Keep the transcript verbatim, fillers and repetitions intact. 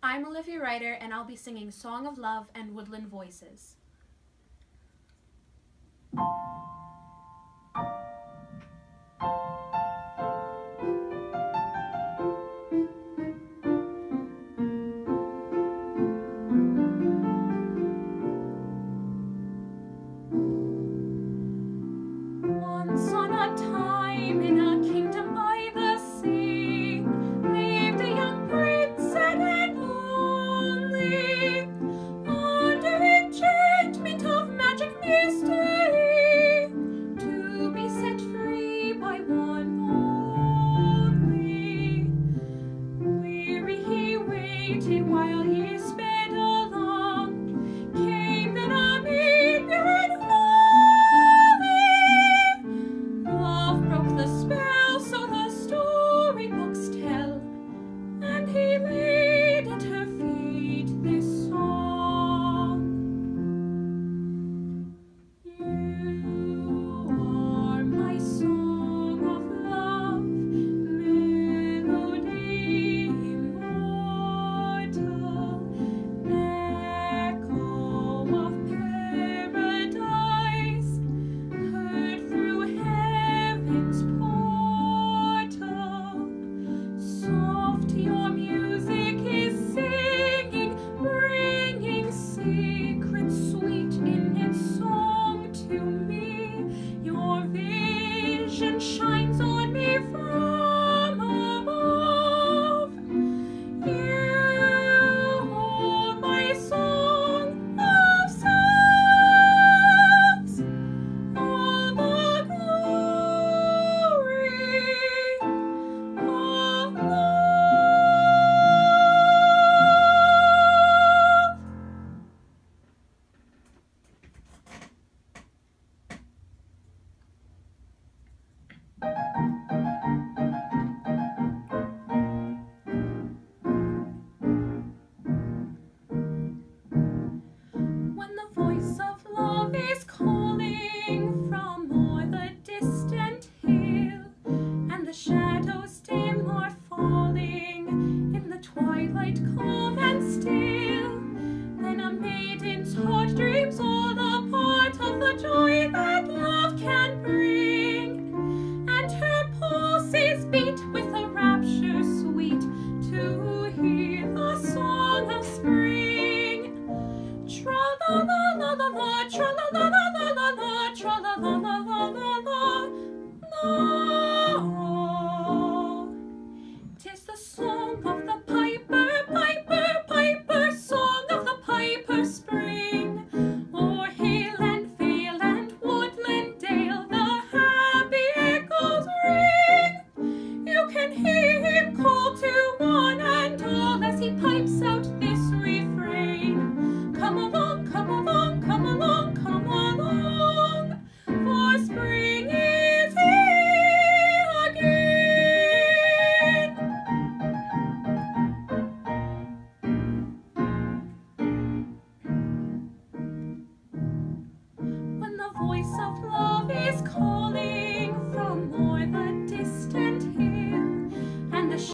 I'm Olivia Ryder, and I'll be singing Song of Love and Woodland Voices. Once on a time, in a kingdom by the sea, lived a young prince, sad and lonely, under enchantment of magic mystery, to be set free by one only. Weary he waited while he sped along, came then a maid and love broke the spell, so the storybooks tell, and he laid at her feet this song. You are my song of love, melody immortal, echo of paradise, heard through heaven's portal. Soft your music is singing, bringing secrets sweet in its song to me. Your vision shines on me from above. You hold my song of songs, all the glory of love. When the voice of love is calling from o'er the distant hill, and the shadows dim are falling in the twilight calm and still, then a maiden's heart dreams all a part of the joy that love can bring, and her pulses beat with a rapture sweet to hear the song of spring. Tra-la-la-la-la-la, tra-la-la-la-la-la, tra-la-la-la-la-la-la. 'Tis the song of the piper, piper, piper, song of the piper spring. O'er hill and vale and woodland dale the happy echoes ring. You can hear him call to one and all as he pipes out this refrain. Come along, come along, come along, come along, for spring is here again. When the voice of love is calling